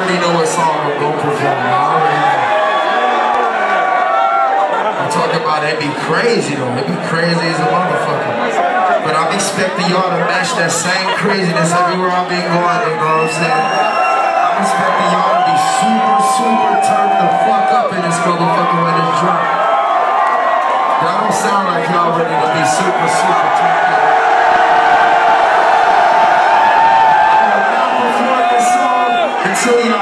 already know what song I'm gonna perform. I already know. I'm talking about it'd be crazy though. It'd be crazy as a motherfucker. But I'm expecting y'all to match that same craziness everywhere I've been going, you know what I'm saying? I'm expecting y'all to be super, super turned the fuck up in this motherfucker when it's drop. Y'all don't sound like y'all ready to be super, super turned up. I'm not performing this song until y'all